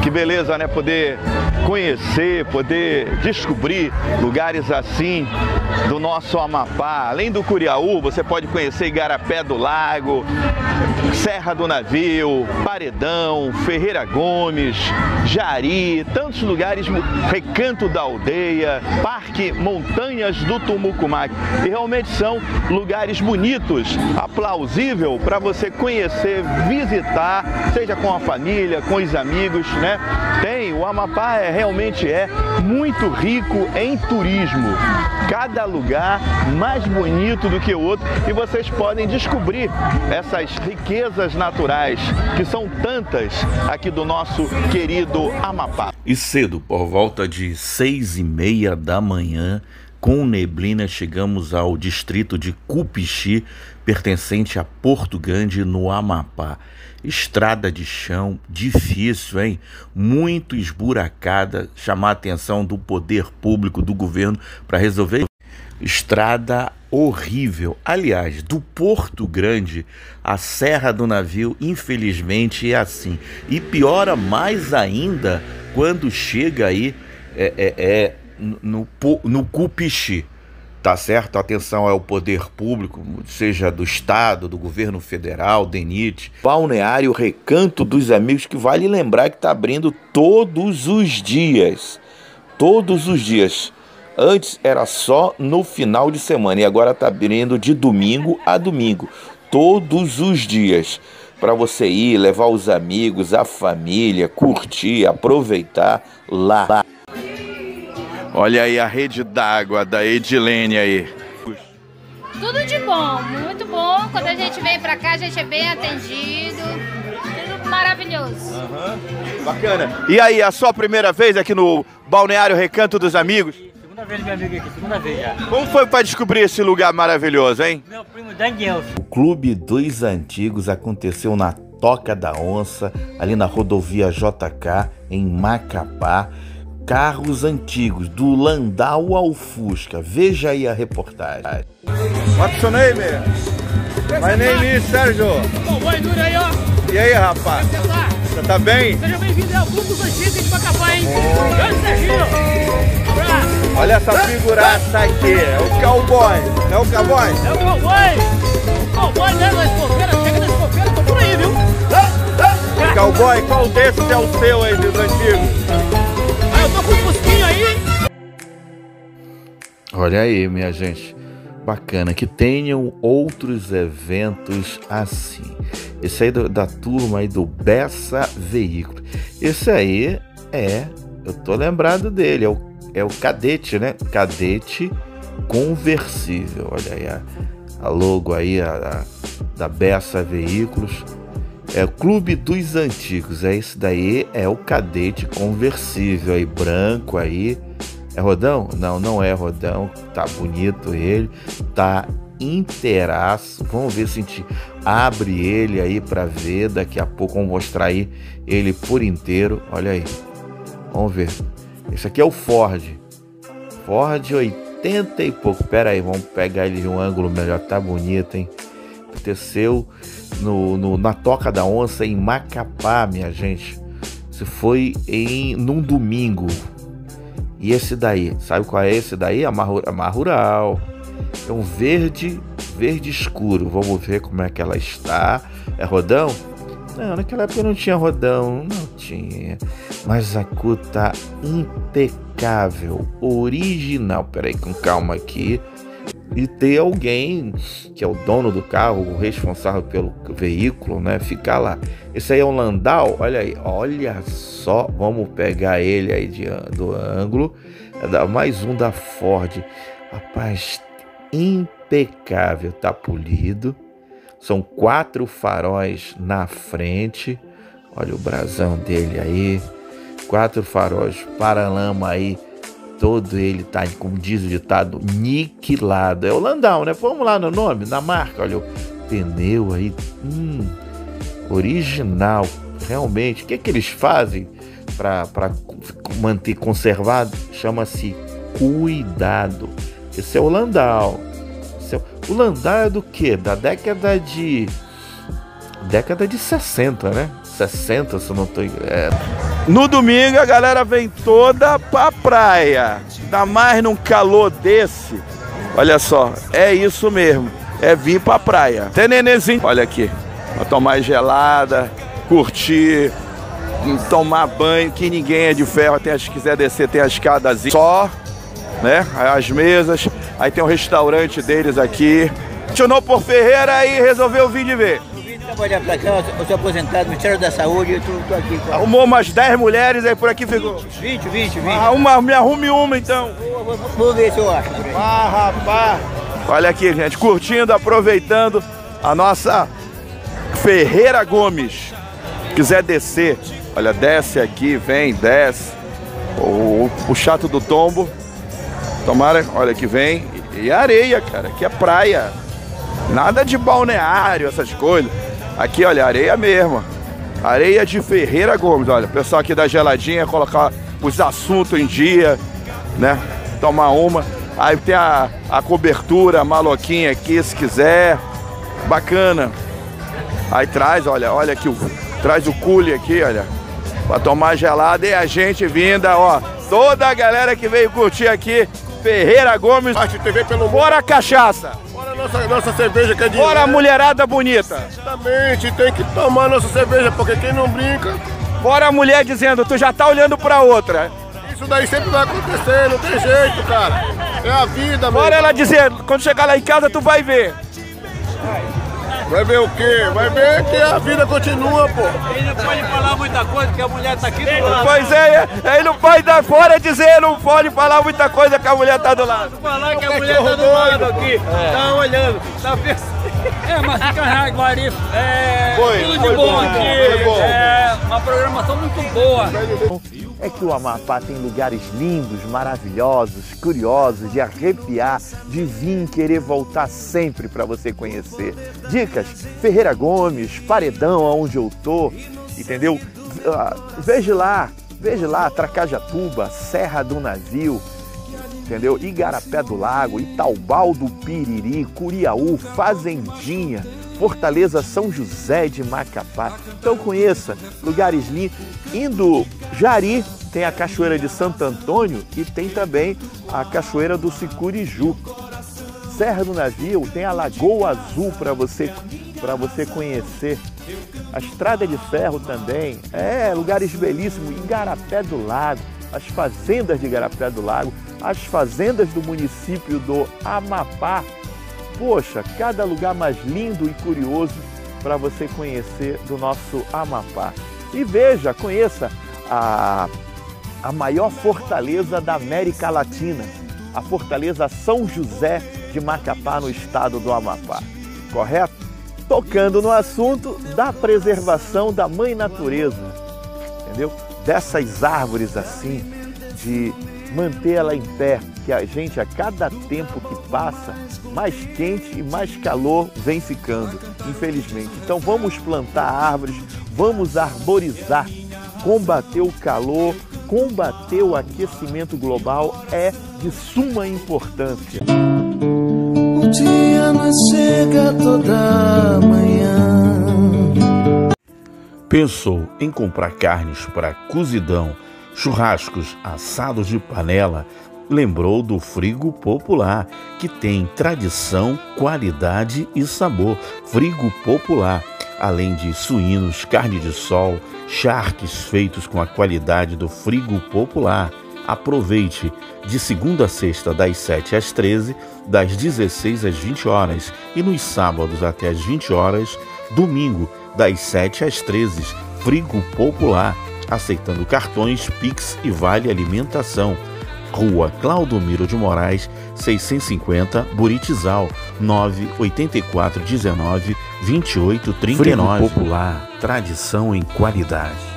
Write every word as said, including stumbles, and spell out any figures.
Que beleza, né? Poder conhecer, poder descobrir lugares assim do nosso Amapá. Além do Curiaú, você pode conhecer Igarapé do Lago, Serra do Navio, Paredão, Ferreira Gomes, Jari, tantos lugares, Recanto da Aldeia, Parque Montanhas do Tumucumaque. E realmente são lugares bonitos, aplausível para você conhecer, visitar, seja com a família, com os amigos, né? Tem, o Amapá é, realmente é muito rico em turismo. Cada lugar mais bonito do que o outro e vocês podem descobrir essas riquezas naturais que são tantas aqui do nosso querido Amapá. E cedo, por volta de seis e meia da manhã, com neblina, chegamos ao distrito de Cupixi, pertencente a Porto Grande, no Amapá. Estrada de chão difícil, hein? Muito esburacada, chamar a atenção do poder público, do governo, para resolver. Estrada horrível. Aliás, do Porto Grande à Serra do Navio, infelizmente é assim. E piora mais ainda quando chega aí é, é, é, no, no Cupixi. Tá certo? Atenção ao poder público, seja do Estado, do governo federal, DENIT. Balneário Recanto dos Amigos, que vale lembrar que está abrindo todos os dias. Todos os dias. Antes era só no final de semana e agora está abrindo de domingo a domingo. Todos os dias. Para você ir, levar os amigos, a família, curtir, aproveitar lá. Olha aí a rede d'água da Edilene aí. Tudo de bom, muito bom. Quando a gente vem pra cá, a gente é bem atendido. Tudo maravilhoso. Uhum. Bacana. E aí, a sua primeira vez aqui no Balneário Recanto dos Amigos? Segunda vez, meu amigo, aqui, segunda vez já. Como foi para descobrir esse lugar maravilhoso, hein? Meu primo Daniel. O Clube dos Antigos aconteceu na Toca da Onça, ali na rodovia J K, em Macapá. Carros antigos, do Landau ao Fusca. Veja aí a reportagem. What's your name? My name is Sérgio. Bom, boi duro aí, ó. E aí, rapaz? Como você tá? Você tá bem? Seja bem-vindo ao Clube dos Antigos de Macapá, hein? Grande Serginho. Abraço. Olha essa figuraça aqui. É o cowboy. É o cowboy? É o cowboy. O cowboy, né? Na escoveira. Chega na escoveira, tô por aí, viu? Cowboy, qual desses é o seu aí dos antigos? Ah, eu tô com um fusquinho aí. Olha aí, minha gente. Bacana, que tenham outros eventos assim. Esse aí do, da turma aí do Bessa Veículo. Esse aí é, eu tô lembrado dele, é o, é o Cadete, né? Cadete conversível. Olha aí a, a logo aí a, a, da Bessa Veículos. É o Clube dos Antigos. É esse daí, é o Cadete conversível aí, branco aí. É rodão? Não, não é rodão. Tá bonito ele. Tá inteiraço. Vamos ver se a gente abre ele aí para ver. Daqui a pouco vamos mostrar aí ele por inteiro. Olha aí. Vamos ver. Esse aqui é o Ford. Ford oitenta e pouco. Pera aí, vamos pegar ele de um ângulo melhor. Tá bonito, hein? Aconteceu no, no, na Toca da Onça em Macapá, minha gente. Isso foi em, num domingo. E esse daí, sabe qual é esse daí? A Mar Rural. É um verde, verde escuro. Vamos ver como é que ela está. É rodão? Não, naquela época não tinha rodão. Não tinha. Mas a cor tá impecável. Original. Peraí, com calma aqui. E ter alguém que é o dono do carro, o responsável pelo veículo, né? Ficar lá. Esse aí é um Landau, olha aí, olha só. Vamos pegar ele aí de, do ângulo. Mais um da Ford. Rapaz, impecável, tá polido. São quatro faróis na frente. Olha o brasão dele aí. Quatro faróis, paralama aí. Todo ele tá, como diz o ditado, niquilado. É o Landau, né? Vamos lá no nome, na marca. Olha o pneu aí. Hum, original. Realmente. O que é que eles fazem para manter conservado? Chama-se cuidado. Esse é o Landau. Esse é o... o Landau é do quê? Da década de... Década de sessenta, né? sessenta, se eu não tô... É... No domingo a galera vem toda pra praia. Ainda mais num calor desse. Olha só, é isso mesmo. É vir pra praia. Tem nenenzinho. Olha aqui. Pra tomar gelada, curtir, tomar banho, que ninguém é de ferro. Tem, se quiser descer, tem a escadazinha. Só, né? As mesas. Aí tem o restaurante deles aqui. Apaixonou por Ferreira e resolveu vir de ver. Trabalhar pra cá, eu sou aposentado no Ministério da Saúde e eu tô, tô aqui. Com... Arrumou umas dez mulheres aí por aqui ficou. vinte, vinte, vinte. Ah, uma, me arrume uma então. Vou, vou, vou ver se eu acho. Ah, rapaz. Olha aqui, gente, curtindo, aproveitando a nossa Ferreira Gomes. Quiser descer, olha, desce aqui, vem, desce. O, o chato do tombo. Tomara, olha que vem. E areia, cara, aqui é praia. Nada de balneário, essas coisas. Aqui, olha, areia mesmo. Areia de Ferreira Gomes, olha. O pessoal aqui da geladinha, colocar os assuntos em dia, né? Tomar uma. Aí tem a, a cobertura, a maloquinha aqui, se quiser. Bacana. Aí traz, olha, olha aqui, traz o cooler aqui, olha. Pra tomar gelada e a gente vinda, ó. Toda a galera que veio curtir aqui, Ferreira Gomes. T V pelo Fora a cachaça. Fora a nossa, nossa cerveja que é de... Fora a mulherada bonita. Exatamente, tem que tomar nossa cerveja, porque quem não brinca... Fora a mulher dizendo, tu já tá olhando pra outra. Isso daí sempre vai acontecer, não tem jeito, cara. É a vida, mano. Fora ela dizer, quando chegar lá em casa tu vai ver. Vai ver o quê? Vai ver que a vida continua, pô. Ele não pode falar muita coisa, porque a mulher tá aqui do lado. Pois é, ele não pode dar fora dizer, não pode falar muita coisa que a mulher tá do lado. Falar que a mulher tá do lado aqui, tá olhando, tá pensando. É, mas fica Jaguari, é Foi, tudo foi de bom bom, aqui, foi bom. é uma programação muito boa. É que o Amapá tem lugares lindos, maravilhosos, curiosos, de arrepiar, de vir querer voltar sempre para você conhecer. Dicas, Ferreira Gomes, Paredão, onde eu tô, entendeu? Veja lá, veja lá, Tracajatuba, Serra do Navio, entendeu? Igarapé do Lago, Itaubal do Piriri, Curiaú, Fazendinha, Fortaleza São José de Macapá. Então conheça lugares lindos. Indo Jari, tem a Cachoeira de Santo Antônio e tem também a Cachoeira do Sicuriju. Serra do Navio tem a Lagoa Azul para você, para você conhecer. A Estrada de Ferro também, é, lugares belíssimos. Igarapé do Lago, as fazendas de Igarapé do Lago, as fazendas do município do Amapá. Poxa, cada lugar mais lindo e curioso para você conhecer do nosso Amapá. E veja, conheça a, a maior fortaleza da América Latina, a Fortaleza São José de Macapá, no estado do Amapá. Correto? Tocando no assunto da preservação da mãe natureza, entendeu? Dessas árvores assim, de manter ela em pé, que a gente, a cada tempo que passa, mais quente e mais calor vem ficando, infelizmente. Então vamos plantar árvores, vamos arborizar, combater o calor, combater o aquecimento global é de suma importância. O dia não chega toda manhã. Pensou em comprar carnes para cozidão, churrascos, assados de panela? Lembrou do Frigo Popular, que tem tradição, qualidade e sabor. Frigo Popular, além de suínos, carne de sol, charques feitos com a qualidade do Frigo Popular. Aproveite de segunda a sexta, das sete às treze, das dezesseis às vinte horas e nos sábados até às vinte horas, domingo, das sete às treze. Frigo Popular, aceitando cartões, Pix e Vale Alimentação. Rua Claudomiro de Moraes, seiscentos e cinquenta, Buritizal, nove oito quatro um nove, dois oito três nove. Frigo Popular, tradição em qualidade.